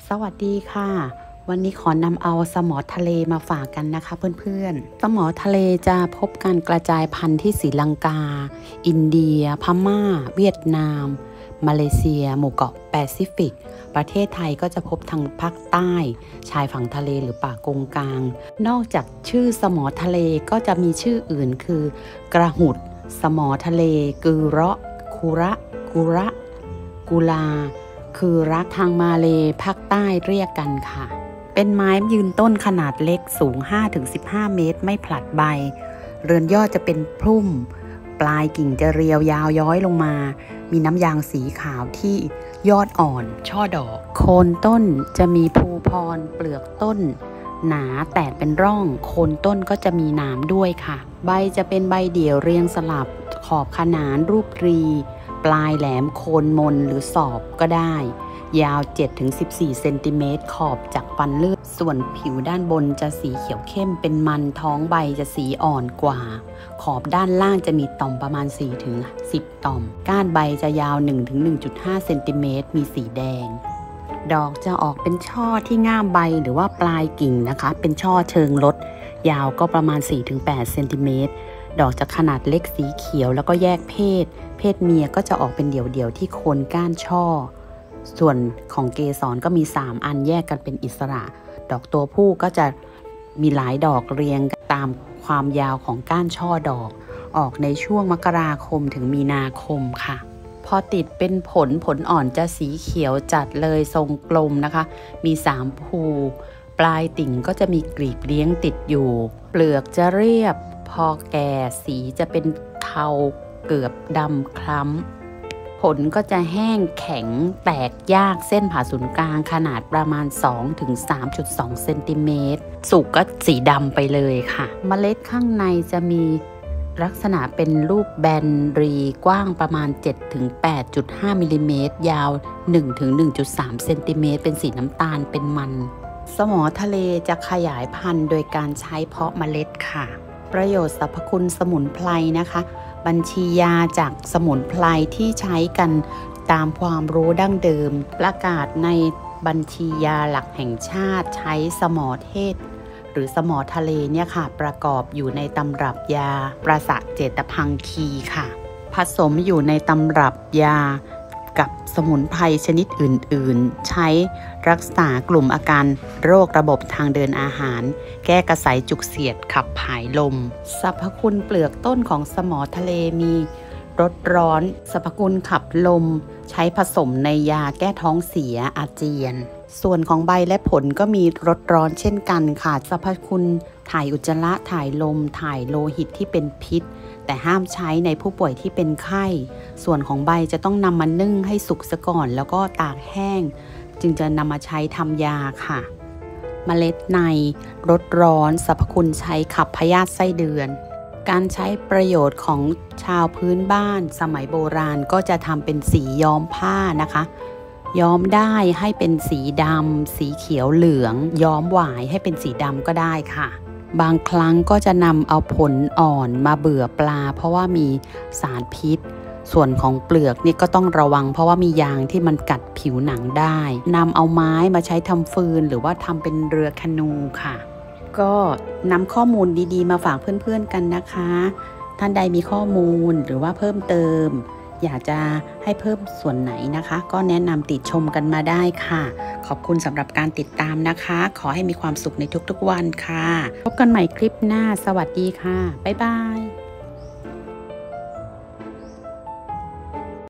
สวัสดีค่ะวันนี้ขอนำเอาสมอทะเลมาฝากกันนะคะเพื่อนๆสมอทะเลจะพบการกระจายพันธุ์ที่ศรีลังกาอินเดียพม่าเวียดนามมาเลเซียหมู่เกาะแปซิฟิกประเทศไทยก็จะพบทางภาคใต้ชายฝั่งทะเลหรือป่ากงกลางนอกจากชื่อสมอทะเลก็จะมีชื่ออื่นคือกระหุดสมอทะเลกือเราะคุระกุระกุลาคือรักทางมาเลภาคใต้เรียกกันค่ะเป็นไม้ยืนต้นขนาดเล็กสูง 5-15 เมตรไม่ผลัดใบเรือนยอดจะเป็นพุ่มปลายกิ่งจะเรียวยาวย้อยลงมามีน้ำยางสีขาวที่ยอดอ่อนช่อดอกโคนต้นจะมีภูพรเปลือกต้นหนาแตกเป็นร่องโคนต้นก็จะมีหนามด้วยค่ะใบจะเป็นใบเดี่ยวเรียงสลับขอบขนานรูปรีปลายแหลมโคนมนหรือศอกก็ได้ยาว 7-14 เซนติเมตรขอบจากฟันเลือดส่วนผิวด้านบนจะสีเขียวเข้มเป็นมันท้องใบจะสีอ่อนกว่าขอบด้านล่างจะมีต่อมประมาณ 4-10 ต่อมก้านใบจะยาว 1-1.5 เซนติเมตรมีสีแดงดอกจะออกเป็นช่อที่ง่ามใบหรือว่าปลายกิ่งนะคะเป็นช่อเชิงลดยาวก็ประมาณ 4-8 เซนติเมตรดอกจะขนาดเล็กสีเขียวแล้วก็แยกเพศเมียก็จะออกเป็นเดี่ยวๆที่โคนก้านช่อส่วนของเกสรก็มี3อันแยกกันเป็นอิสระดอกตัวผู้ก็จะมีหลายดอกเรียงตามความยาวของก้านช่อดอกออกในช่วงมกราคมถึงมีนาคมค่ะพอติดเป็นผลอ่อนจะสีเขียวจัดเลยทรงกลมนะคะมี3ภูปลายติ่งก็จะมีกลีบเลี้ยงติดอยู่เปลือกจะเรียบพอแก่สีจะเป็นเทาเกือบดำคล้ำผลก็จะแห้งแข็งแตกยากเส้นผ่าศูนย์กลางขนาดประมาณ 2-3.2 เซนติเมตรสุกก็สีดำไปเลยค่ะเมล็ดข้างในจะมีลักษณะเป็นรูปแบนรีกว้างประมาณ 7-8.5 มิลลิเมตรยาว 1-1.3 เซนติเมตรเป็นสีน้ำตาลเป็นมันสมอทะเลจะขยายพันธุ์โดยการใช้เพาะเมล็ดค่ะประโยชน์สรรพคุณสมุนไพรนะคะบัญชียาจากสมุนไพรที่ใช้กันตามความรู้ดั้งเดิมประกาศในบัญชียาหลักแห่งชาติใช้สมอเทศหรือสมอทะเลเนี่ยค่ะประกอบอยู่ในตำรับยาประสะเจตพังคีค่ะผสมอยู่ในตำรับยากับสมุนไพรชนิดอื่นๆใช้รักษากลุ่มอาการโรคระบบทางเดินอาหารแก้กระสายจุกเสียดขับผายลมสรรพคุณเปลือกต้นของสมอทะเลมีรสร้อนสรรพคุณขับลมใช้ผสมในยาแก้ท้องเสียอาเจียนส่วนของใบและผลก็มีรสร้อนเช่นกันค่ะสรรพคุณถ่ายอุจจาระถ่ายลมถ่ายโลหิตที่เป็นพิษแต่ห้ามใช้ในผู้ป่วยที่เป็นไข้ส่วนของใบจะต้องนำมานึ่งให้สุกซะก่อนแล้วก็ตากแห้งจึงจะนำมาใช้ทำยาค่ะเมล็ดในรสร้อนสรรพคุณใช้ขับพยาธิไส้เดือนการใช้ประโยชน์ของชาวพื้นบ้านสมัยโบราณก็จะทำเป็นสีย้อมผ้านะคะย้อมได้ให้เป็นสีดำสีเขียวเหลืองย้อมหวายให้เป็นสีดำก็ได้ค่ะบางครั้งก็จะนำเอาผลอ่อนมาเบื่อปลาเพราะว่ามีสารพิษส่วนของเปลือกนี่ก็ต้องระวังเพราะว่ามียางที่มันกัดผิวหนังได้นำเอาไม้มาใช้ทำฟืนหรือว่าทำเป็นเรือแคนูค่ะก็นำข้อมูลดีๆมาฝากเพื่อนๆกันนะคะท่านใดมีข้อมูลหรือว่าเพิ่มเติมอยากจะให้เพิ่มส่วนไหนนะคะก็แนะนำติชมกันมาได้ค่ะขอบคุณสำหรับการติดตามนะคะขอให้มีความสุขในทุกๆวันค่ะพบกันใหม่คลิปหน้าสวัสดีค่ะบ๊ายบาย